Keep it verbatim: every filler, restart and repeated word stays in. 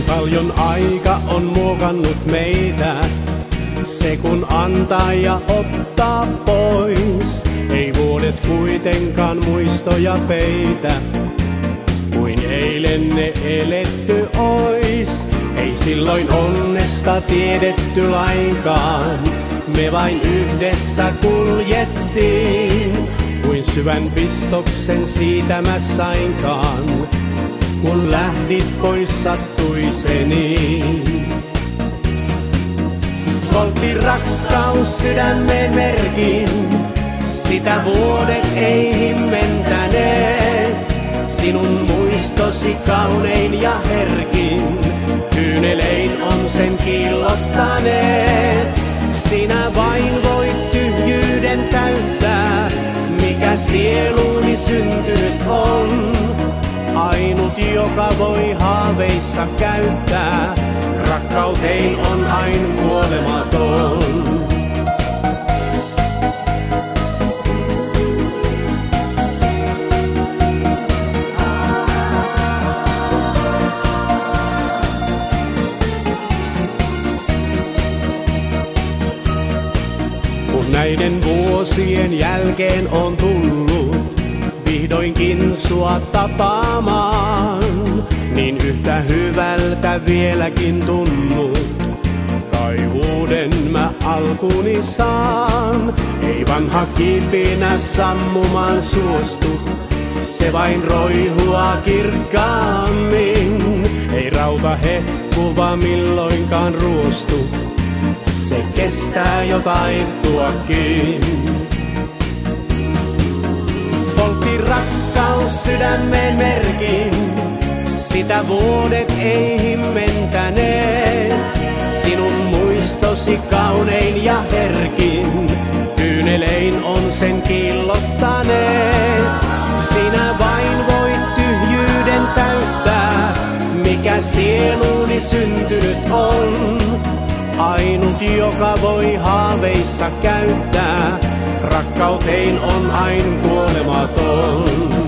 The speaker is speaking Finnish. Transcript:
Niin paljon aika on muokannut meitä, se kun antaa ja ottaa pois. Ei vuodet kuitenkaan muistoja peitä, kuin eilen ne eletty ois. Ei silloin onnesta tiedetty lainkaan, me vain yhdessä kuljettiin. Kuin syvän pistoksen siitä mä sainkaan, kun lähdit pois sattui se niin. Poltti rakkaus sydämen merkin, sitä vuodet ei himmentäneet. Sinun muistosi kaunein ja herkin, kyynelein on sen kiillottaneet. Sinä vain voit tyhjyyden täyttää, mikä sieluuni syntynyt on. Ainut, joka voi haaveissa käyttää, rakkautein on ain kuolematon. Kun näiden vuosien jälkeen on tullut vihdoinkin sua tapaamaan, niin yhtä hyvältä vieläkin tunnut. Tai uuden mä alkuni saan, ei vanha kipinä sammumaan suostu. Se vain roihua kirkkaammin, ei rauta hehkuva milloinkaan ruostu. Se kestää jo taittuakin. Poltti rakkaus sydämen merkin, sitä vuodet ei himmentäneet. Sinun muistosi kaunein ja herkin, kyynelein on sen kiillottaneet. Sinä vain voit tyhjyyden täyttää, mikä sieluuni syntynyt on. Ainut, joka voi haaveissa käyttää, rakkautein on ain kuolematon.